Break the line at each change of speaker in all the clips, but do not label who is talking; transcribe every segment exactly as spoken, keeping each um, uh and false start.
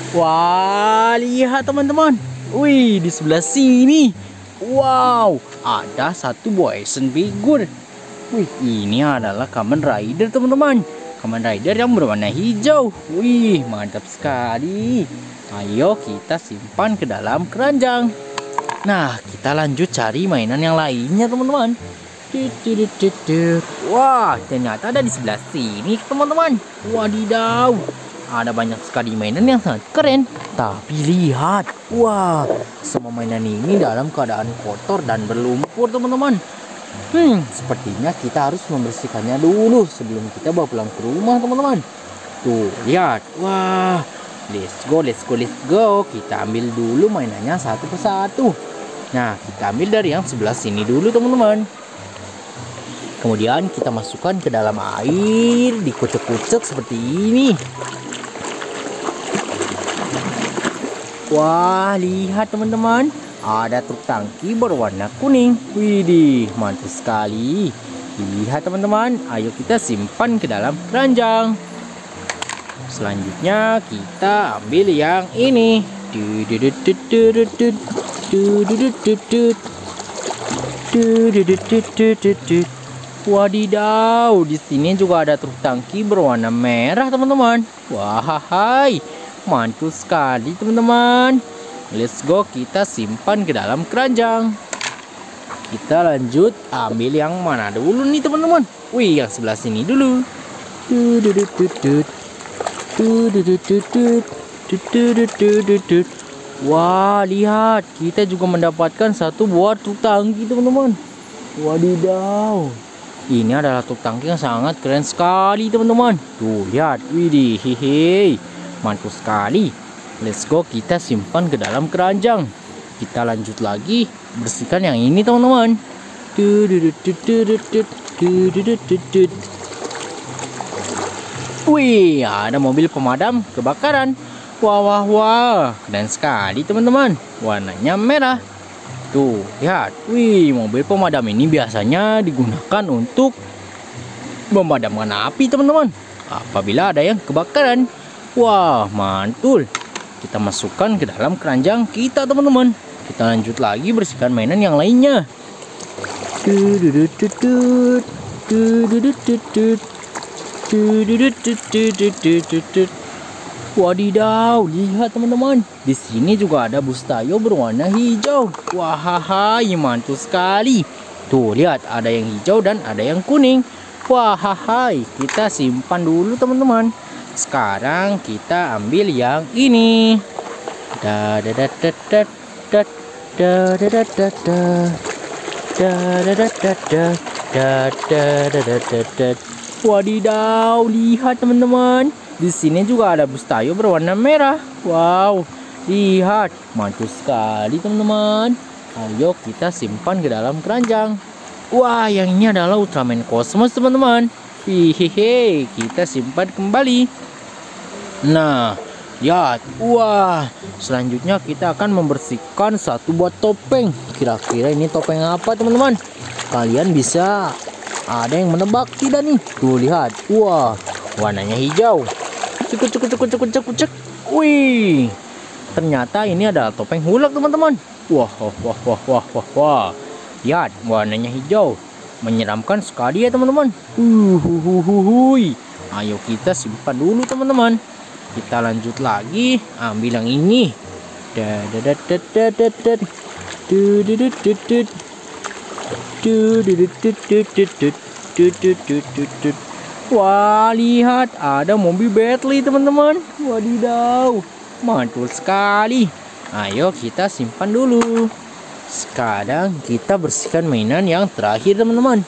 Wah, lihat teman-teman. Wih, di sebelah sini. Wow, ada satu buah action figure. Wih, ini adalah Kamen Rider teman-teman. Kamen Rider yang berwarna hijau. Wih, mantap sekali. Ayo kita simpan ke dalam keranjang. Nah, kita lanjut cari mainan yang lainnya teman-teman. Wah, ternyata ada di sebelah sini teman-teman. Wadidaw, ada banyak sekali mainan yang sangat keren. Tapi lihat, wah, semua mainan ini dalam keadaan kotor dan berlumpur teman-teman. Hmm, sepertinya kita harus membersihkannya dulu sebelum kita bawa pulang ke rumah teman-teman. Tuh, lihat, wah, let's go, let's go, let's go. Kita ambil dulu mainannya satu persatu. Nah, kita ambil dari yang sebelah sini dulu teman-teman. Kemudian kita masukkan ke dalam air, dikucek-kucek seperti ini. Wah, lihat teman-teman, ada truk tangki berwarna kuning. Widih, mantap sekali. Lihat teman-teman, ayo kita simpan ke dalam keranjang. Selanjutnya kita ambil yang ini. Wadidaw, di sini juga ada truk tangki berwarna merah teman-teman. Wahai, mantul sekali teman-teman. Let's go, kita simpan ke dalam keranjang. Kita lanjut ambil yang mana dulu nih teman-teman? Wih, yang sebelah sini dulu. Wah, lihat, kita juga mendapatkan satu buah truk tangki teman-teman. Wadidaw, ini adalah truk tangki yang sangat keren sekali teman-teman. Tuh, lihat, widih, hehe, mantul sekali. Let's go, kita simpan ke dalam keranjang. Kita lanjut lagi bersihkan yang ini teman-teman. Wih, ada mobil pemadam kebakaran. Wah, wah, wah, keren sekali teman-teman. Warnanya merah. Tuh, lihat. Wih, mobil pemadam ini biasanya digunakan untuk memadamkan api teman-teman, apabila ada yang kebakaran. Wah, mantul. Kita masukkan ke dalam keranjang kita teman-teman. Kita lanjut lagi bersihkan mainan yang lainnya. Wadidaw, lihat teman-teman. Di sini juga ada bus Tayo berwarna hijau. Wahai, mantul sekali. Tuh, lihat, ada yang hijau dan ada yang kuning. Wahai, kita simpan dulu teman-teman. Sekarang kita ambil yang ini. Da da da da da da da da da da da da da da da da da. Wadidaw, lihat teman-teman. Di sini juga ada bus Tayo berwarna merah. Wow, lihat, mantul sekali teman-teman. Ayo kita simpan ke dalam keranjang. Wah, yang ini adalah Ultraman Cosmos teman-teman. Hihehe, kita simpan kembali. Nah, lihat, wah, selanjutnya kita akan membersihkan satu buah topeng. Kira-kira ini topeng apa teman-teman? Kalian bisa ada yang menebak tidak nih? Tuh, lihat, wah, warnanya hijau. Cek cek cek cek cek cek cek. Wih, ternyata ini adalah topeng Hulk teman-teman. Wah, wah, wah, wah, wah, wah, wah. Lihat, warnanya hijau, menyeramkan sekali ya teman-teman. Uhuhuhui. Ayo kita simpan dulu teman-teman. Kita lanjut lagi, ambil yang ini. Wah, lihat, ada mobil Bentley teman-teman. Wadidaw, mantul sekali. Ayo kita simpan dulu. Sekarang kita bersihkan mainan yang terakhir teman-teman.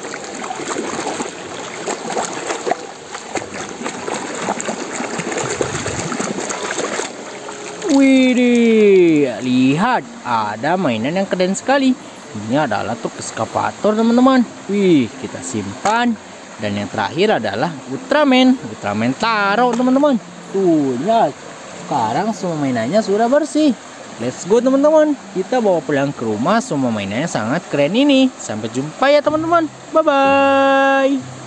Widih, lihat, ada mainan yang keren sekali. Ini adalah truk eskavator teman-teman. Wih, kita simpan. Dan yang terakhir adalah Ultraman, Ultraman Taro teman-teman. Tuh, lihat, sekarang semua mainannya sudah bersih. Let's go teman-teman, kita bawa pulang ke rumah semua mainannya sangat keren ini. Sampai jumpa ya teman-teman, bye bye.